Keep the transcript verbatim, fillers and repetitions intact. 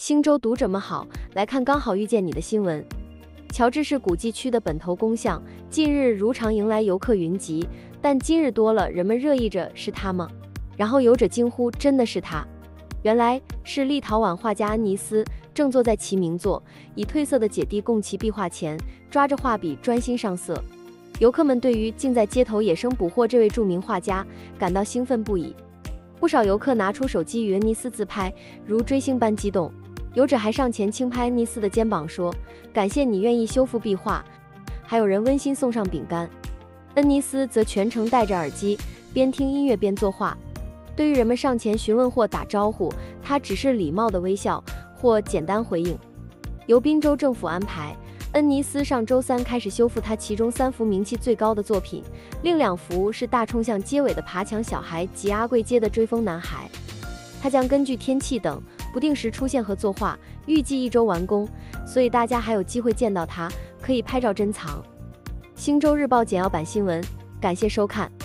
星洲读者们好，来看刚好遇见你的新闻。乔治市古迹区的本头公像，近日如常迎来游客云集，但今日多了，人们热议着是他吗？然后有者惊呼：真的是他！原来是立陶宛画家安尼斯，正坐在其名作，以褪色的姐弟供其壁画前，抓着画笔专心上色。游客们对于竟在街头野生捕获这位著名画家感到兴奋不已，不少游客拿出手机与恩尼斯自拍，如追星般激动。有者还上前轻拍恩尼斯的肩膀说：感谢你愿意修复壁画。还有人温馨送上饼干。恩尼斯则全程戴着耳机，边听音乐边作画。对于人们上前询问或打招呼，他只是礼貌的微笑或简单回应。由宾州政府安排，恩尼斯上周三开始修复他其中三幅名气最高的作品，另两幅是大冲向街尾的爬墙小孩及阿贵街的追风男孩。他将根据天气等不定时出现和作画，预计一周完工，所以大家还有机会见到他，可以拍照珍藏。星洲日报简要版新闻，感谢收看。